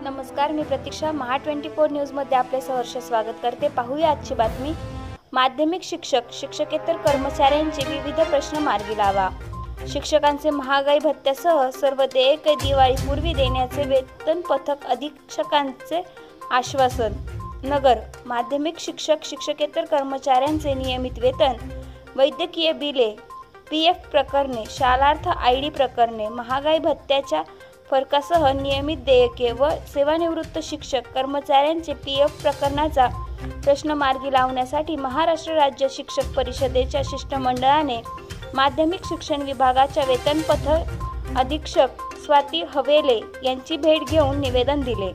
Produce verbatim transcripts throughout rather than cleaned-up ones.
नमस्कार, मी प्रतीक्षा. महा twenty four न्यूजमध्ये आपले सहर्ष स्वागत करते. पाहूया आजची बातमी. माध्यमिक शिक्षक शिक्षकेतर कर्मचाऱ्यांचे विविध प्रश्न मार्गी लावा. शिक्षकांचे महागाई भत्त्यासह सर्व देयके दिवाळीपूर्वी देण्याचे वेतन पथक अधीक्षकांचे आश्वासन. नगर. माध्यमिक शिक्षक शिक्षकेतर कर्मचाऱ्यांचे नियमित वेतन, वैद्यकीय बिले, पी एफ प्रकरणे, शालार्थ आय डी प्रकरणे, महागाई भत्त्याच्या फरकासह नियमित देयके व सेवानिवृत्त शिक्षक कर्मचाऱ्यांचे पी एफ प्रकरणाचा प्रश्न मार्गी लावण्यासाठी महाराष्ट्र राज्य शिक्षक परिषदेच्या शिष्टमंडळाने माध्यमिक शिक्षण विभागाच्या वेतन पथक अधीक्षक स्वाती हवेले यांची भेट घेऊन निवेदन दिले.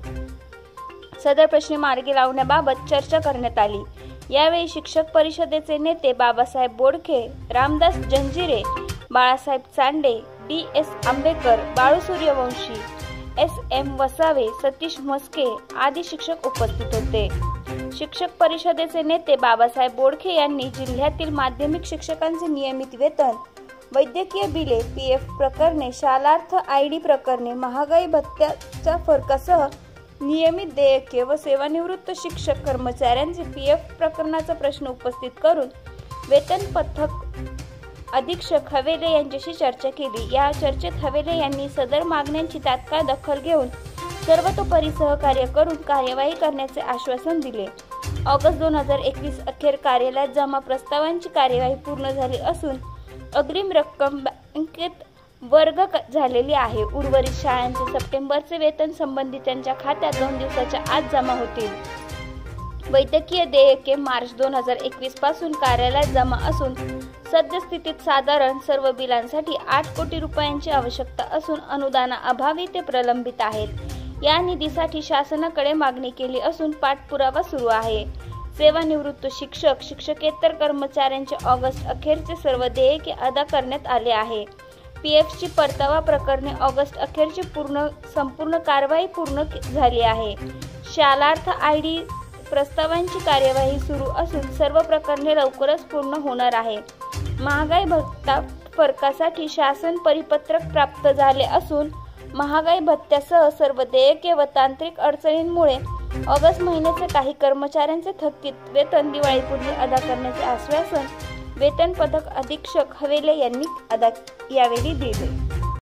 सदर प्रश्न मार्गी लावण्याबाबत चर्चा करण्यात आली. यावेळी शिक्षक परिषदेचे नेते Babasaheb Bodkhe, Ramdas Janjire, Balasaheb Chande, D S Ambekar, Balu Suryavanshi, S M Vasave, Satish Mhaske आदी शिक्षक उपस्थित होते. शिक्षक परिषदेचे नेते बाबासाहेब बोडखे यांनी जिल्ह्यातील माध्यमिक शिक्षकांचे नियमित वेतन, वैद्यकीय बिले, पी एफ प्रकरणे, शालार्थ आय डी प्रकरणे, महागाई भत्त्याच्या फरकासह नियमित देयके व सेवानिवृत्त शिक्षक कर्मचाऱ्यांचे पी एफ प्रकरणाचा प्रश्न उपस्थित करून वेतन पथक अधीक्षक हवेले यांच्याशी चर्चा केली. या चर्चेत हवेले यांनी सदर मागण्यांची तात्काळ दखल घेऊन सर्वतोपरी सहकार्य करून कार्यवाही करण्याचे आश्वासन दिले. ऑगस्ट दोन हजार एकवीस अखेर कार्यालयात जमा प्रस्तावांची कार्यवाही पूर्ण झाली असून अग्रिम रक्कम बँकेत वर्ग झालेली आहे. उर्वरित शाळांचे सप्टेंबरचे वेतन संबंधितांच्या खात्यात दोन दिवसाच्या आत जमा होतील. वैद्यकीय देयके मार्च दोन हजार एकवीस पासून कार्यालयात जमा असून सद्यस्थितीत साधारण सर्व बिलांसाठी आठ कोटी रुपयांची आवश्यकता असून अनुदानाअभावी ते प्रलंबित आहेत. या निधीसाठी शासनाकडे मागणी केली असून पाठपुरावा सुरू आहे. सेवानिवृत्त शिक्षक शिक्षकेतर कर्मचाऱ्यांचे ऑगस्ट अखेरचे सर्व देयके अदा करण्यात आले आहे. पी एफ ची परतावा प्रकरणे ऑगस्ट अखेरची पूर्ण संपूर्ण कारवाई पूर्ण झाली आहे. शालार्थ आय डी प्रस्तावांची कार्यवाही सुरू असून सर्व प्रकरणे लवकरच पूर्ण होणार आहे. महागाई भत्ता फरकासाठी शासन परिपत्रक प्राप्त झाले असून महागाई भत्त्यासह सर्व देयके व तांत्रिक अडचणींमुळे ऑगस्ट महिन्याचे काही कर्मचाऱ्यांचे थकीत वेतन दिवाळीपूर्वी अदा करण्याचे आश्वासन वेतन पथक अधीक्षक हवेले यांनी अदा यावेळी दिले.